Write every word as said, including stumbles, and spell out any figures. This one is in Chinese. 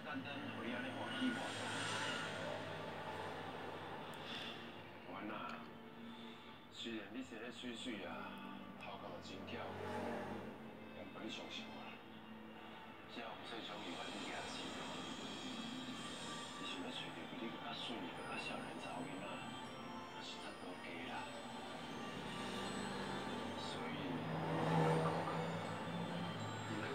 单单互你安尼欢喜我。阮啊，虽然你生得水水啊，头壳嘛真巧，但不你相信我啦，这红色种鱼把你压死，是想要找到比你更较水、更较少年查某囡仔。